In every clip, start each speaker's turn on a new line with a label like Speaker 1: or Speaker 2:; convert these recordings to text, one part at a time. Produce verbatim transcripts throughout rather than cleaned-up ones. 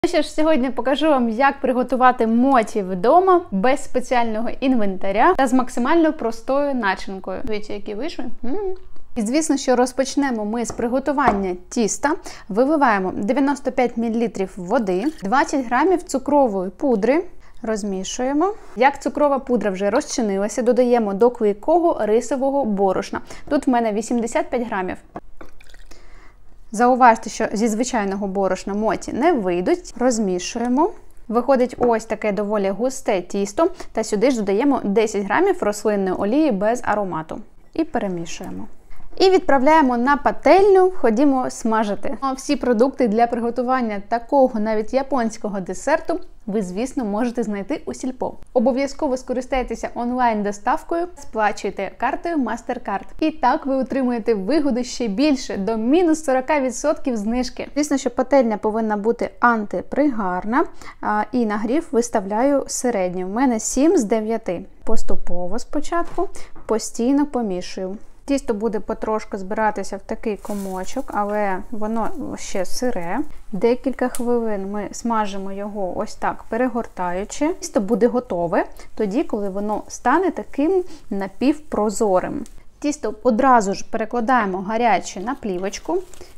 Speaker 1: Ну що ж, сьогодні покажу вам, як приготувати моті вдома без спеціального інвентаря та з максимально простою начинкою. Дивіться, які вийшли. М-м. І звісно, що розпочнемо ми з приготування тіста. Виливаємо дев'яносто п'ять мілілітрів води, двадцять грамів цукрової пудри. Розмішуємо. Як цукрова пудра вже розчинилася, додаємо до клейкого рисового борошна. Тут в мене вісімдесят п'ять грамів. Зауважте, що зі звичайного борошна моті не вийдуть. Розмішуємо. Виходить ось таке доволі густе тісто. Та сюди ж додаємо десять грамів рослинної олії без аромату. І перемішуємо. І відправляємо на пательню, ходімо смажити. Всі продукти для приготування такого навіть японського десерту ви, звісно, можете знайти у Сільпо. Обов'язково скористайтеся онлайн-доставкою, сплачуйте картою MasterCard. І так ви отримуєте вигоду ще більше, до мінус сорок відсотків знижки. Звісно, що пательня повинна бути антипригарна, і нагрів виставляю середній. У мене сім з дев'яти. Поступово спочатку, постійно помішую. Тісто буде потрошку збиратися в такий комочок, але воно ще сире. Декілька хвилин ми смажимо його ось так перегортаючи. Тісто буде готове тоді, коли воно стане таким напівпрозорим. Тісто одразу ж перекладаємо гаряче на плівочку,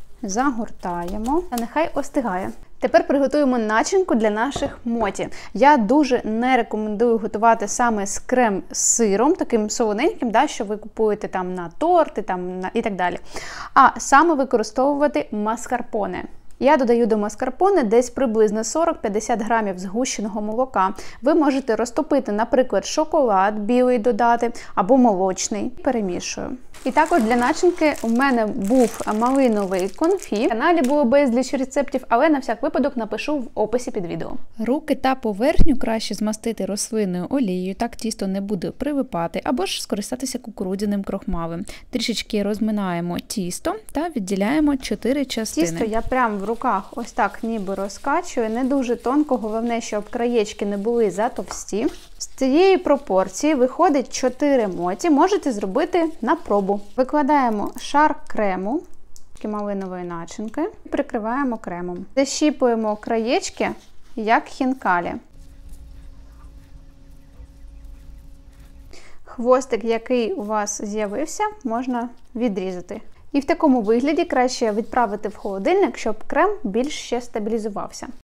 Speaker 1: загортаємо та нехай остигає. Тепер приготуємо начинку для наших моті. Я дуже не рекомендую готувати саме з крем-сиром, таким солоненьким, да, що ви купуєте там на торти там, на... і так далі. А саме використовувати маскарпоне. Я додаю до маскарпоне десь приблизно сорок-п'ятдесят грамів згущеного молока. Ви можете розтопити, наприклад, шоколад білий додати або молочний. Перемішую. І також для начинки у мене був малиновий конфі. В каналі було безліч рецептів, але на всяк випадок напишу в описі під відео. Руки та поверхню краще змастити рослинною олією, так тісто не буде прилипати, або ж скористатися кукурудзяним крохмалем. Трішечки розминаємо тісто та відділяємо чотири частини. Тісто я прямо в руках ось так ніби розкачую, не дуже тонко, головне, щоб краєчки не були затовсті. З цієї пропорції виходить чотири моті, можете зробити на пробу. Викладаємо шар крему, малинової начинки, і прикриваємо кремом. Защіпуємо краєчки, як хінкалі. Хвостик, який у вас з'явився, можна відрізати. І в такому вигляді краще відправити в холодильник, щоб крем більш ще стабілізувався.